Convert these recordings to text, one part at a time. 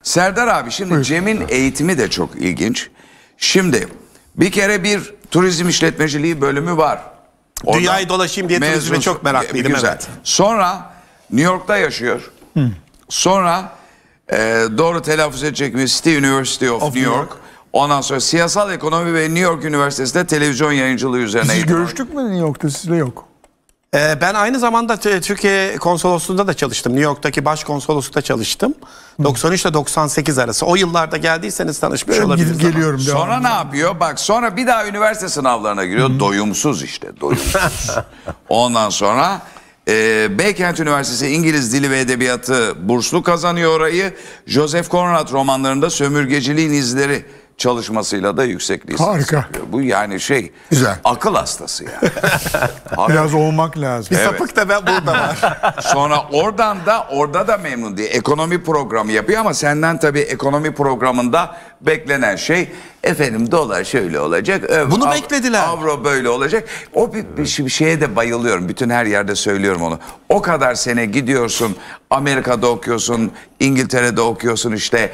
Serdar abi şimdi Cem'in eğitimi de çok ilginç. Şimdi bir kere bir turizm işletmeciliği bölümü var. Oradan Dünyayı dolaşayım diye turizme çok meraklıydım. Güzel. Evet. Sonra New York'ta yaşıyor. Sonra doğru telaffuz edecek mi? City University of New York. Ondan sonra siyasal ekonomi ve New York Üniversitesi'nde televizyon yayıncılığı üzerine Siz görüştük mü New York'ta, sizle yok? Ben aynı zamanda Türkiye konsolosluğunda da çalıştım. New York'taki başkonsoloslukta çalıştım. 93 ile 98 arası. O yıllarda geldiyseniz tanışmış olabiliriz. Gidip geliyorum. Sonra ne yapıyor? Bak sonra bir daha üniversite sınavlarına giriyor. Doyumsuz işte. Doyumsuz. Ondan sonra Beykent Üniversitesi İngiliz Dili ve Edebiyatı burslu kazanıyor orayı. Joseph Conrad romanlarında sömürgeciliğin izleri çalışmasıyla da yüksek lisans. Harika. Yapıyor. Bu yani güzel. Akıl hastası yani. Biraz olmak lazım. Bir sapık da ben burada var. Sonra orada da memnun değil. Ekonomi programı yapıyor ama senden tabii ekonomi programında beklenen şey efendim dolar şöyle olacak. Bunu beklediler. Avro böyle olacak. O bir şeye de bayılıyorum. Bütün her yerde söylüyorum onu. O kadar sene gidiyorsun. Amerika'da okuyorsun. İngiltere'de okuyorsun işte.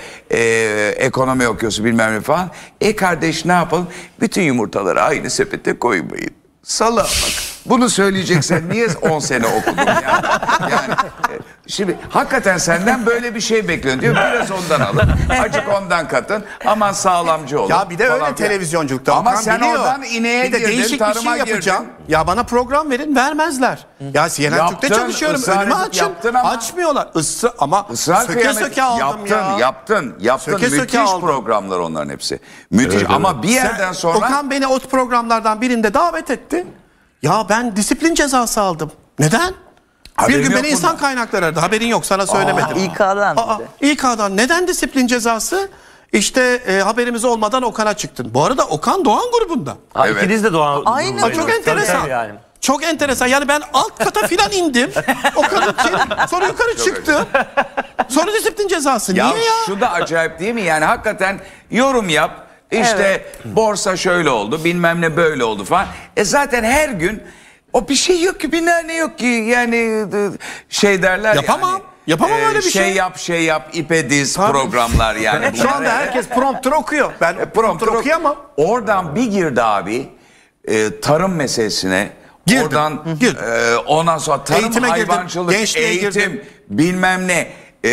Ekonomi okuyorsun bilmem ne falan. Kardeş ne yapalım? Bütün yumurtaları aynı sepete koymayın. Salağa bak. Bunu söyleyeceksen niye 10 sene okudun yani? Yani şimdi hakikaten senden böyle bir şey bekliyor diyor. Biraz ondan alın. Acık ondan katın. Aman sağlamcı olun. Ya bir de öyle televizyonculukta. Ama Okan sen biliyor. oradan ineğe bir de girdin, değişik bir tarıma şey yapacağım. girdin. Ya bana program verin, vermezler. Ya CNN Türk'te çalışıyorum. Önümü açın. Açmıyorlar. Ama söke söke aldım ya. Yaptın. Söke söke Müthiş aldım. programlar onların hepsi. Müthiş ama bir yerden sonra... Okan beni o programlardan birinde davet etti. Ya ben disiplin cezası aldım. Neden? Haberin bir gün yok beni insan kaynakları aradı. Haberin yok, sana söylemedim. İK'dan. İK'dan. Neden disiplin cezası? İşte haberimiz olmadan Okan'a çıktın. Bu arada Okan Doğan grubunda. Evet. İkiniz de Doğan. Aynı. Çok enteresan. Tabii yani. Çok enteresan. Yani ben alt kata filan indim. Okan'ın sonra yukarı çıktı. Sonra disiplin cezası. Niye ya? Şu da acayip değil mi? Yani hakikaten yorum yap. İşte borsa şöyle oldu, bilmem ne böyle oldu falan. Zaten her gün o bir şey yok ki, bir ne yok ki. Yani şey derler Yapamam. yani. Yapamam öyle bir şey. Şey yap, ipe diz programlar yani. Şu anda herkes prompter okuyor. Ben prompter okuyamam. Oradan bir girdi abi tarım meselesine. Girdim. Oradan Girdim. ondan sonra tarım, Eğitime girdim, hayvancılık, gençliğe eğitim, girdim. bilmem ne.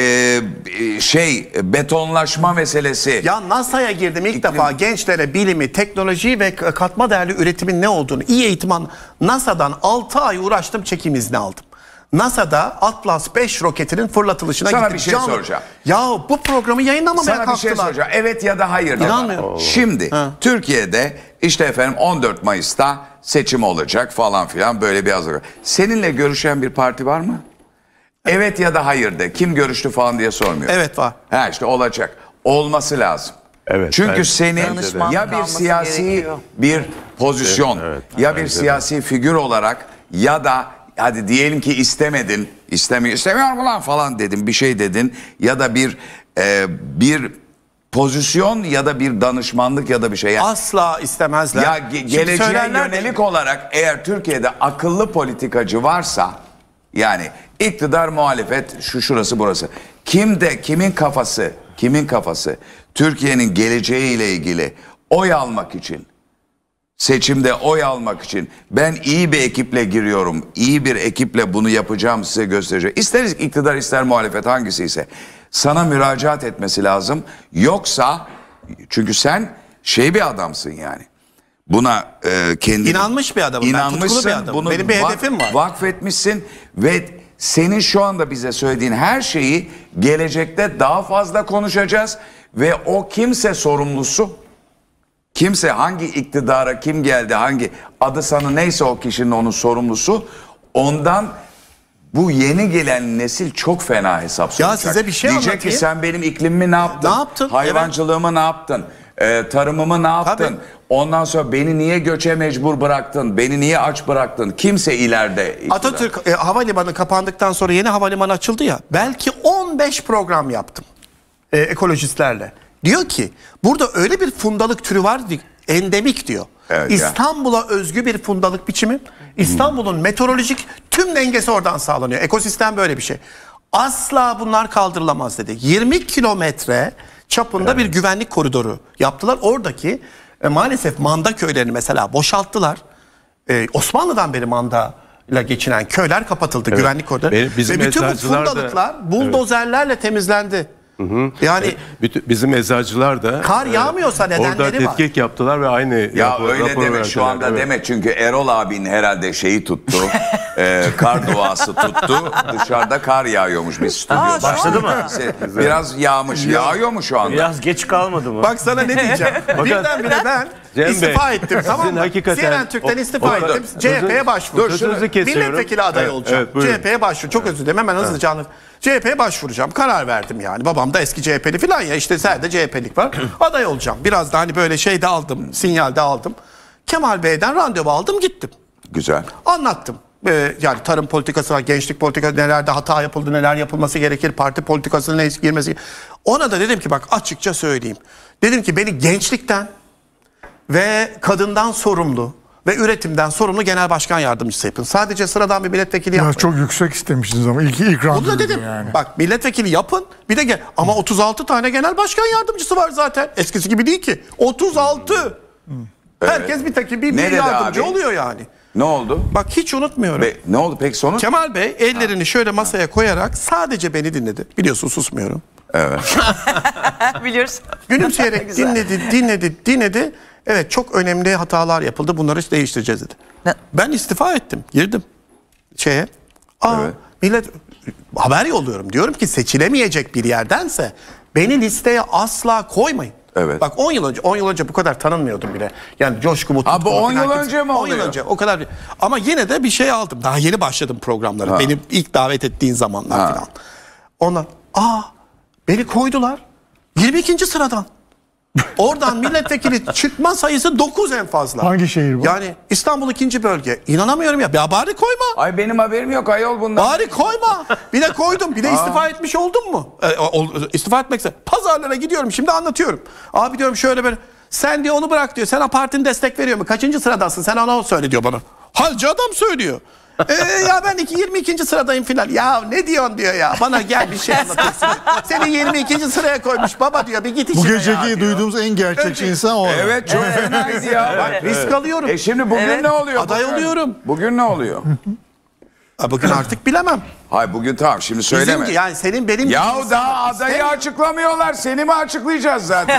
Betonlaşma meselesi. Ya NASA'ya girdim ilk defa, gençlere bilimi, teknolojiyi ve katma değerli üretimin ne olduğunu iyi eğitim NASA'dan 6 ay uğraştım, çekim izni aldım. NASA'da Atlas 5 roketinin fırlatılışına Sana gittim. bir şey soracağım. Ya bu programı yayınlamamaya Sana kalktılar. bir şey soracağım. Evet ya da hayır. İnanmıyorum. Şimdi Türkiye'de işte efendim 14 Mayıs'ta seçim olacak falan filan, böyle bir hazırlık. Seninle görüşen bir parti var mı? Evet ya da hayır de. Kim görüştü falan diye sormuyor. Evet, var. Ha işte olacak. Olması lazım. Evet. Çünkü senin Danışmanlık ya bir alması siyasi gerekiyor. bir pozisyon ya bir siyasi figür olarak ya da hadi diyelim ki istemedin, istemiyorum ulan falan dedin, bir şey dedin ya da bir pozisyon ya da bir danışmanlık ya da bir şey. Yani, Asla istemezler. ya Şimdi geleceğe söylerler de- yönelik olarak eğer Türkiye'de akıllı politikacı varsa, yani iktidar, muhalefet, şurası burası. Kimin kafası Türkiye'nin geleceğiyle ilgili oy almak için, seçimde oy almak için ben iyi bir ekiple giriyorum, iyi bir ekiple bunu yapacağım, size göstereceğim. İster iktidar ister muhalefet, hangisi ise sana müracaat etmesi lazım. Yoksa, çünkü sen bir adamsın yani. Buna kendini İnanmış bir adamım. Ben tutkulu bir adamım. Bunu Benim bir hedefim var. Vakfetmişsin ve senin şu anda bize söylediğin her şeyi gelecekte daha fazla konuşacağız ve o kimse sorumlusu, kimse hangi iktidara kim geldi, hangi adı sanı neyse o kişinin onun sorumlusu, ondan bu yeni gelen nesil çok fena hesap soracak. size bir şey diyecek anlatayım. ki sen benim iklimimi ne yaptın? Ne yaptın? Hayvancılığımı ne yaptın? Tarımımı ne yaptın? Tabii. Ondan sonra beni niye göçe mecbur bıraktın? Beni niye aç bıraktın? Kimse ileride iktidar. Atatürk havalimanı kapandıktan sonra yeni havalimanı açıldı ya. Belki 15 program yaptım ekolojistlerle. Diyor ki burada öyle bir fundalık türü var ki, endemik diyor. Evet, İstanbul'a özgü bir fundalık biçimi. İstanbul'un meteorolojik tüm dengesi oradan sağlanıyor. Ekosistem böyle bir şey. Asla bunlar kaldırılamaz dedi. 20 kilometre çapında bir güvenlik koridoru yaptılar. Oradaki maalesef manda köylerini mesela boşalttılar. Osmanlı'dan beri manda ile geçinen köyler kapatıldı, güvenlik koridoru. Ve bütün bu fundalıklar buldozerlerle temizlendi. Yani bizim eczacılar da kar yağmıyorsa nedenleri orada tetkik yaptılar ve aynı ya öyle deme şu anda, evet. deme çünkü Erol abin herhalde şeyi tuttu. Kar duası tuttu. Dışarıda kar yağıyormuş bir stüdyoda. Başladı mı? Biraz yağmış. Yağıyor mu şu anda? Biraz geç kalmadı mı? bak sana ne diyeceğim. Birdenbire ben Cem istifa Bey, ettim, tamam mı? hakikaten- CNN Türk'ten istifa ettim. CHP'ye başvurdum. Sözünüzü kesiyorum. Milletvekili adayı Evet, olacağım. evet, buyurun. CHP'ye başvur. Çok özür dilerim. Hemen hızlıca anlat. CHP'ye başvuracağım. Karar verdim yani. Babam da eski CHP'li falan ya. İşte sende CHP'lik var. Aday olacağım. Biraz da hani böyle şey de aldım. Sinyal de aldım. Kemal Bey'den randevu aldım, gittim. Güzel. Anlattım. Yani tarım politikası var, gençlik politikası, nelerde hata yapıldı, neler yapılması gerekir, parti politikasına ne girmesi. Ona da dedim ki bak açıkça söyleyeyim. Dedim ki beni gençlikten ve kadından sorumlu ve üretimden sorumlu genel başkan yardımcısı yapın. Sadece sıradan bir milletvekili Ya yapmayın. çok yüksek istemişsiniz ama ilk Onu da randevu dedim. yani. Bak milletvekili yapın. Bir de ama 36 tane genel başkan yardımcısı var zaten. Eskisi gibi değil ki. 36. Herkes bir Ne dedi yardımcı abi? oluyor yani. Ne oldu? Bak hiç unutmuyorum. Ne oldu peki sonuç? Kemal Bey ellerini şöyle masaya koyarak sadece beni dinledi. Biliyorsun susmuyorum. Biliyoruz. Gülümseyerek dinledi. Evet, çok önemli hatalar yapıldı. Bunları değiştireceğiz dedi. Ne? Ben istifa ettim. Girdim şeye. Evet. Millet haber yolluyorum. Diyorum ki seçilemeyecek bir yerdense beni listeye asla koymayın. Evet. Bak 10 yıl önce bu kadar tanınmıyordum bile. Yani Coşku Mutlu. Ha, bu 10 yıl önce mi 10 yıl oluyor? önce o kadar. Ama yine de bir şey aldım. Daha yeni başladım programlara. Benim ilk davet ettiğin zamanlar falan. Ondan beni koydular. 22. sıradan. Oradan milletvekili çıkma sayısı 9 en fazla. Hangi şehir bu? Yani İstanbul 2. bölge. İnanamıyorum ya. Ya bari koyma. Ay benim haberim yok ayol bundan. Bari koyma. Bir de koydum. Bir de istifa etmiş oldum mu? İstifa etmekse. Pazarlara gidiyorum. Şimdi anlatıyorum. Abi diyorum şöyle böyle. Sen diyor onu bırak diyor. Sana partinin destek veriyor mu? Kaçıncı sıradasın? Sen ona söyle diyor bana. Halcı adam söylüyor. Ya ben 22. sıradayım filan. Ya ne diyorsun diyor ya. Bana gel bir şey anlatırsın. Seni 22. sıraya koymuş baba diyor. Bir git Bu işine ya geceki diyor. duyduğumuz en gerçekçi insan o. Evet çok fenaydı ya. Bak risk alıyorum. Şimdi bugün ne oluyor? Aday bugün? oluyorum. Bugün ne oluyor? Bugün artık bilemem. Hayır bugün tamam şimdi söyleme. Bizimki yani senin benim Ya gibi daha insan- adayı açıklamıyorlar. Seni mi açıklayacağız zaten?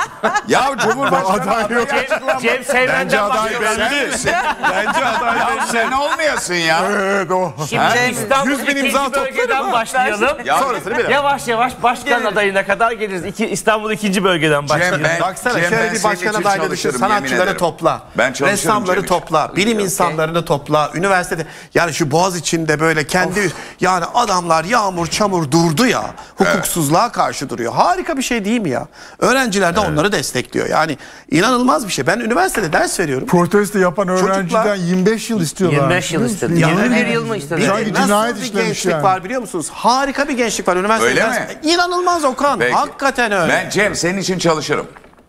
Ya Cumhurbaşkanı adayı açıklamıyor. Cem Seymen'den başlıyorlar. Sen misin? Bence aday Ya sen olmayasın ya. Evet o. Şimdi İstanbul 100 bin imza 2. bölgeden toplarım. başlayalım. Ya Sonrasını bilemem. Yavaş yavaş başkan adayına kadar geliriz. İstanbul 2. bölgeden başlayalım. Baksana Cem, şöyle ben bir senin başkan için adayları düşün. çalışırım, yemin Sanatçıları ederim. topla. Ben çalışırım Ressamları Cem için. topla. Bilim insanlarını topla. Üniversitede yani şu Boğaz içinde böyle kendi yani adamlar yağmur çamur durdu ya. Hukuksuzluğa karşı duruyor. Harika bir şey değil mi ya? Öğrenciler de onları destekliyor. Yani inanılmaz bir şey. Ben üniversitede ders veriyorum. Protesto yapan öğrenciden 25 yıl istiyorlar. 25 yıl istedi. Yani 21 yıl mı istedi? Sanki Nasıl cinayet bir işlemiş gençlik yani. var biliyor musunuz? Harika bir gençlik var üniversitede. Öyle ders- mi? İnanılmaz Okan. Peki. Hakikaten öyle. Ben Cem senin için çalışırım.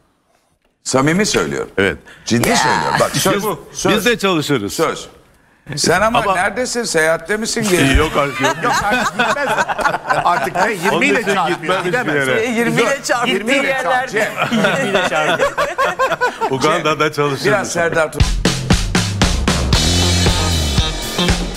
Samimi söylüyorum. Evet. Ciddi söylüyorum. Bak söz, söz, Biz de çalışırız. söz. Sen ama neredesin? Seyahatte misin? Yok artık yok. Artık ne? 20 Onun ile için çarpıyor. gitmem hiçbir Gidemez. yere. 20 ile çarptı. Gittiği yerlerde. Yine çağırdı. Uganda'da çalışırız. Biraz Serdar Tut.